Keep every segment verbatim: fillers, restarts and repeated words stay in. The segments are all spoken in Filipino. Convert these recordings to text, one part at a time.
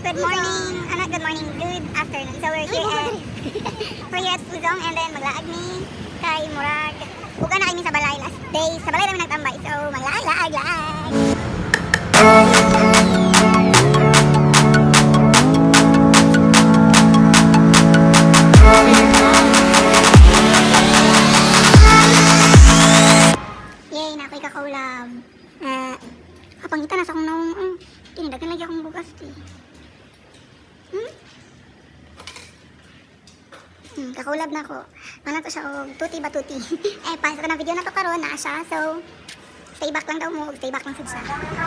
Good morning. Ah, not good morning. Good afternoon. So we're here at we're here at Fuzong and then maglaag ni kay Murag. Uga na kami sa balay last day. Sa balay namin nagtambay. So maglaag, laag, laag. Yay, na ako'y kakaulab. Uh, kapangita na sa akong naong um, tinidagan lagi akong bukas eh. Hmm? Hmm, kakaulab na ako. Ano to siya o tuti ba tuti? Eh, pansa ko na video na to karon na siya. So, stay back lang daw mo. Stay back lang sa siya.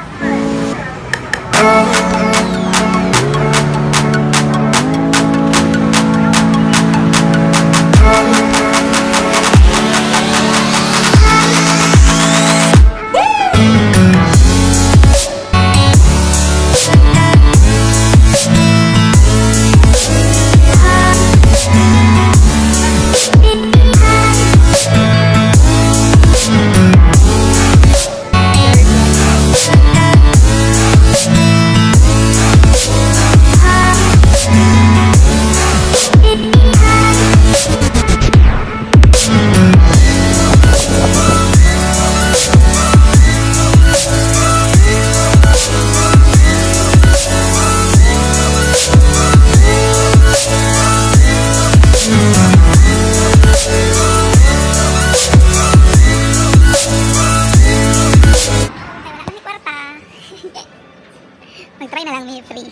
Mag-try na lang may free.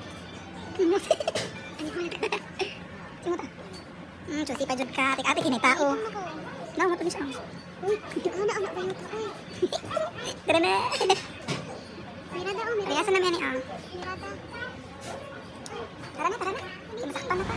Hmm, susi pa jud ka. Tik-atik ini tao. No, mo tulis ang. Uy, ana ana ba yung tao? Tara na. Mirada o mirada. Riyasan na mi ani ah. Mirada. Tara na, tara na. Hindi masaktan na pa.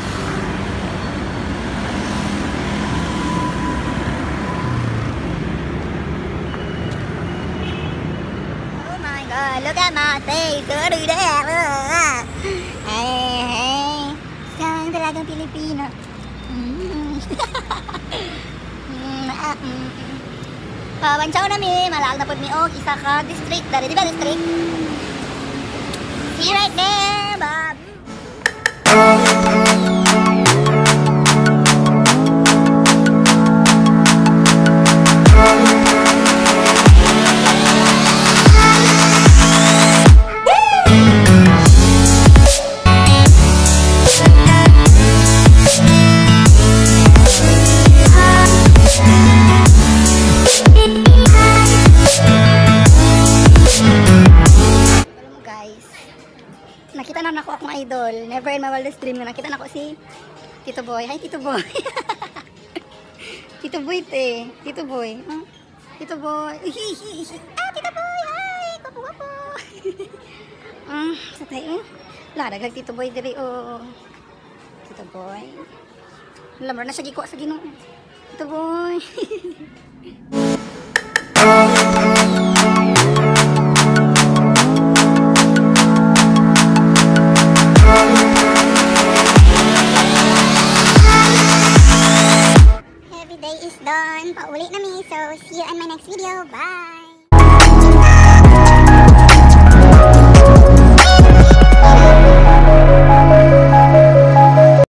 Look at my face, what do that? Hey, hey, sang talagang Pilipino. Pabansaw na mi, malaag na po mi og isa ka district, dari di ba district? See you right there, Bob. Nakita na ako akong idol. Never in my wildest dream na nakita na ako si Tito Boy. Hi Tito Boy. Tito Boy te. Tito Boy. Huh? Tito Boy. Ah, Tito Boy. Hi. Guwapo guwapo. Ah, sa tayo. Ladagag Tito Boy diri oh. Tito Boy. Lamar na siya gikuha sa Ginoo. Tito Boy. Day is done. Pauwi na mi. So, see you in my next video. Bye!